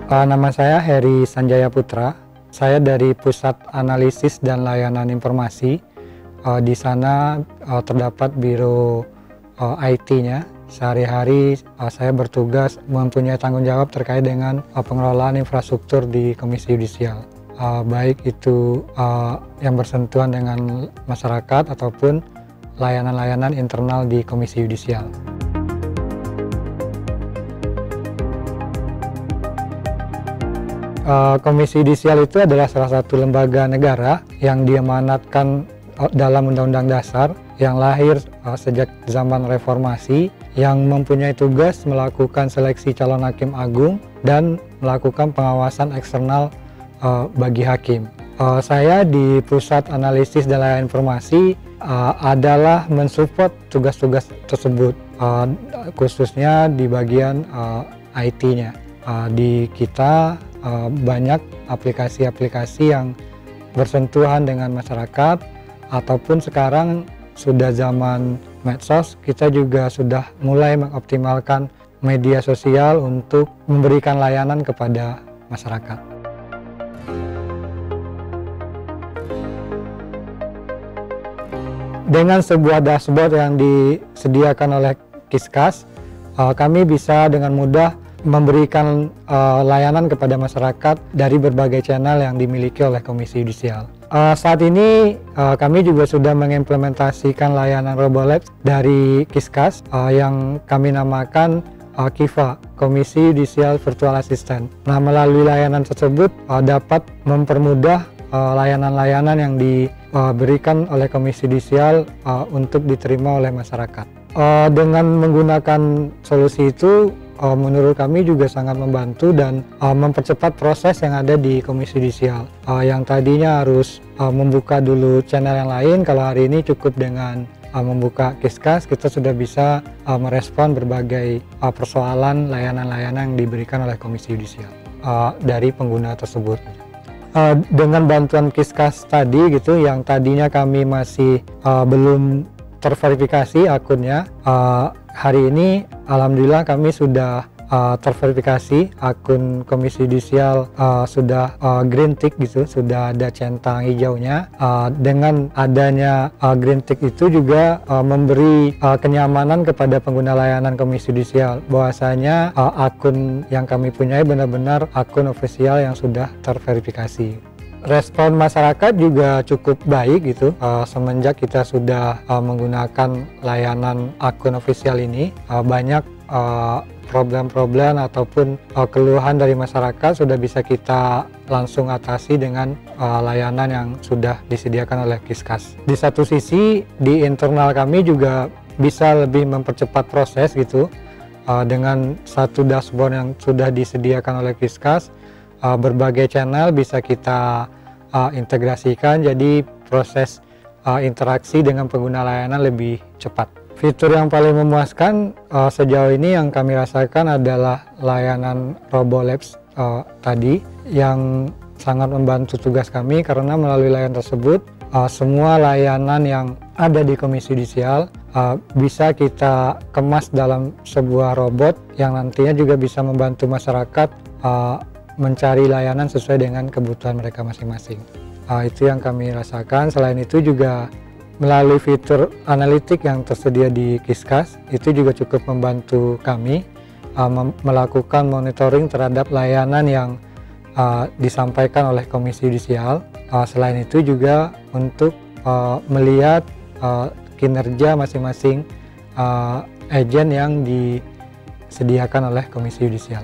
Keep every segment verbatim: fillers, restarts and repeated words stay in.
Uh, nama saya Heri Sanjaya Putra. Saya dari Pusat Analisis dan Layanan Informasi. Uh, di sana uh, terdapat Biro uh, I T-nya. Sehari-hari uh, saya bertugas mempunyai tanggung jawab terkait dengan uh, pengelolaan infrastruktur di Komisi Yudisial. Uh, baik itu uh, yang bersentuhan dengan masyarakat ataupun layanan-layanan internal di Komisi Yudisial. Uh, Komisi Yudisial itu adalah salah satu lembaga negara yang diamanatkan dalam Undang-Undang Dasar yang lahir uh, sejak zaman reformasi, yang mempunyai tugas melakukan seleksi calon hakim agung dan melakukan pengawasan eksternal uh, bagi hakim. Uh, saya di Pusat Analisis dan Layanan Informasi uh, adalah mensupport tugas-tugas tersebut, uh, khususnya di bagian uh, I T-nya. Uh, di kita Uh, banyak aplikasi-aplikasi yang bersentuhan dengan masyarakat, ataupun sekarang sudah zaman medsos, kita juga sudah mulai mengoptimalkan media sosial untuk memberikan layanan kepada masyarakat. Dengan sebuah dashboard yang disediakan oleh Kiskas, uh, kami bisa dengan mudah memberikan uh, layanan kepada masyarakat dari berbagai channel yang dimiliki oleh Komisi Yudisial. Uh, saat ini uh, kami juga sudah mengimplementasikan layanan RoboLabs dari Kiskas uh, yang kami namakan uh, KIVA, Komisi Yudisial Virtual Assistant. Nah, melalui layanan tersebut uh, dapat mempermudah layanan-layanan uh, yang diberikan oleh Komisi Yudisial uh, untuk diterima oleh masyarakat. Uh, dengan menggunakan solusi itu, Uh, menurut kami juga sangat membantu dan uh, mempercepat proses yang ada di Komisi Yudisial. Uh, yang tadinya harus uh, membuka dulu channel yang lain, kalau hari ini cukup dengan uh, membuka Kiskas, kita sudah bisa uh, merespon berbagai uh, persoalan layanan-layanan yang diberikan oleh Komisi Yudisial uh, dari pengguna tersebut. Uh, dengan bantuan Kiskas tadi gitu, yang tadinya kami masih uh, belum terverifikasi akunnya, uh, hari ini alhamdulillah kami sudah uh, terverifikasi akun Komisi Yudisial, uh, sudah uh, green tick gitu, sudah ada centang hijaunya. Uh, dengan adanya uh, green tick itu juga uh, memberi uh, kenyamanan kepada pengguna layanan Komisi Yudisial bahwasanya uh, akun yang kami punyai benar-benar akun ofisial yang sudah terverifikasi. Respon masyarakat juga cukup baik gitu, uh, semenjak kita sudah uh, menggunakan layanan akun ofisial ini. Uh, banyak problem-problem uh, ataupun uh, keluhan dari masyarakat sudah bisa kita langsung atasi dengan uh, layanan yang sudah disediakan oleh Kiskas. Di satu sisi, di internal kami juga bisa lebih mempercepat proses gitu, uh, dengan satu dashboard yang sudah disediakan oleh Kiskas. Uh, berbagai channel bisa kita uh, integrasikan, jadi proses uh, interaksi dengan pengguna layanan lebih cepat. Fitur yang paling memuaskan uh, sejauh ini yang kami rasakan adalah layanan RoboLabs uh, tadi, yang sangat membantu tugas kami karena melalui layanan tersebut uh, semua layanan yang ada di Komisi Yudisial uh, bisa kita kemas dalam sebuah robot yang nantinya juga bisa membantu masyarakat uh, mencari layanan sesuai dengan kebutuhan mereka masing-masing. Uh, itu yang kami rasakan. Selain itu juga melalui fitur analitik yang tersedia di Kiskas, itu juga cukup membantu kami uh, melakukan monitoring terhadap layanan yang uh, disampaikan oleh Komisi Yudisial. Uh, selain itu juga untuk uh, melihat uh, kinerja masing-masing uh, agen yang disediakan oleh Komisi Yudisial.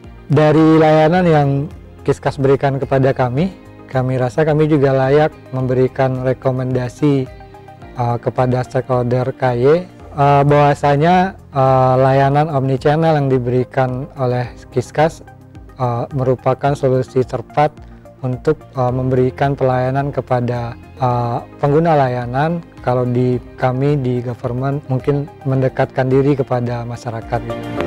Dari layanan yang Kiskas berikan kepada kami, kami rasa kami juga layak memberikan rekomendasi uh, kepada stakeholder K Y uh, bahwasanya uh, layanan omnichannel yang diberikan oleh Kiskas uh, merupakan solusi tepat untuk uh, memberikan pelayanan kepada uh, pengguna layanan. Kalau di kami di government mungkin mendekatkan diri kepada masyarakat.